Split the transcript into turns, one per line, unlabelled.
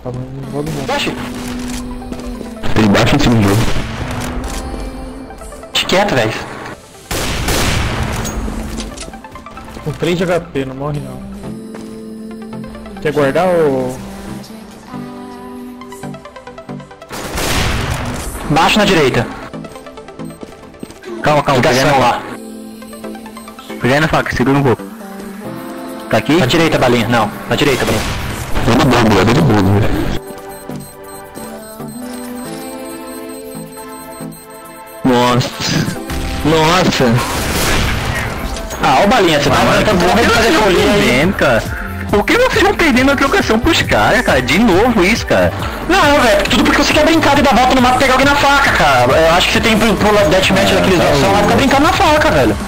Calma, não vou no mundo.
Oxi,
Tem embaixo em cima do jogo.
fique quieto, velho.
Com 3 de HP, não morre não. Quer guardar ou...
Baixo na direita.
Calma, peguei
Ligação lá.
na faca, segura um pouco. Tá aqui?
Na direita, balinha. Não, na direita, balinha.
Dentro do bolo, dentro do bolo, velho. Nossa.
Ah, ó balinha, você tá morrendo de fazer folia aí.
Vendo, cara. Por que vocês vão perdendo a trocação pros caras, cara? De novo isso, cara.
Não, velho, tudo porque você quer brincar de dar volta no mapa e pegar alguém na faca, cara. Eu acho que você tem pro deathmatch daqueles opção lá, fica brincando na faca, velho.